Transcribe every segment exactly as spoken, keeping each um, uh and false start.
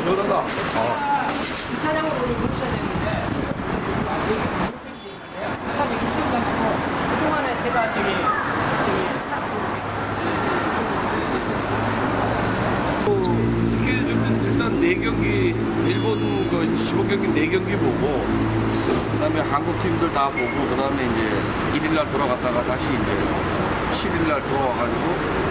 시원하다. 어. 이 차량으로 오늘 보셔야 되는데 여기 페이지에 있는데요. 일단 여기 수용 가시고 그동안에 제가 저기 저기 스케줄 일단 네 경기 일본 그 십오 경기 네 경기 보고 그다음에 한국 팀들 다 보고 그다음에 이제 일 일 날 돌아갔다가 다시 이제 칠 일 날 돌아와가지고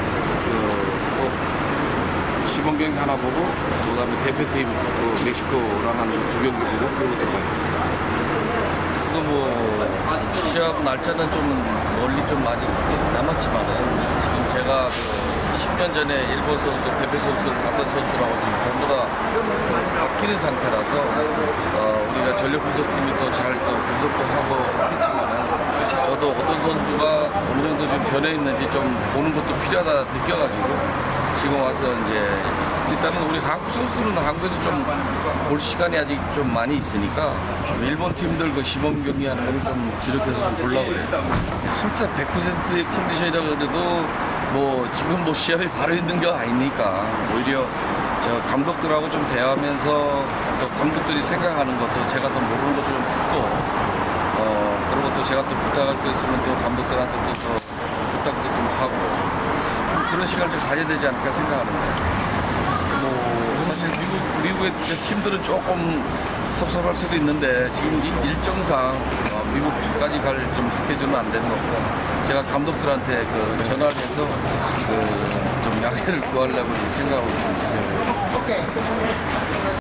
그 시범 경기 하나 보고 그다음에 대표팀 그 멕시코랑 한 두 경기 보고 그리고 들어가요. 그거 뭐 시합 날짜는 좀 멀리 좀 아직 남았지만은 지금 제가 그 십 년 전에 일본 선수 대표 선수를 봤던 선수라고 지금 전부 다 바뀌는 상태라서 어, 우리가 전력 분석팀이 또 잘 또 분석도 하고 했지만은 저도 어떤 선수가 어느 정도 좀 변해 있는지 좀 보는 것도 필요하다 느껴가지고 지금 와서 이제 일단은 우리 한국 선수들은 한국에서 좀 볼 시간이 아직 좀 많이 있으니까 일본 팀들 그 시범 경기 하는 거를 좀 주력해서 좀 보려고 그래요. 설사 백 퍼센트의 컨디션이라고 해도 뭐 지금 뭐 시합이 바로 있는 게 아니니까 오히려 저 감독들하고 좀 대화하면서 또 감독들이 생각하는 것도 제가 또 모르는 것도 좀 듣고 어 그런 것도 제가 또 부탁할 거 있으면 또 감독들한테 또, 또 부탁도 좀 하고 좀 그런 시간을 좀 가져야 되지 않을까 생각하는데 뭐 사실 미국 미국의 팀들은 조금 섭섭할 수도 있는데 지금 일정상 어, 미국까지 갈 좀 스케줄은 안 되는 거고 제가 감독들한테 그 전화를 해서 그 좀 양해를 구하려고 생각하고 있습니다. 오케이.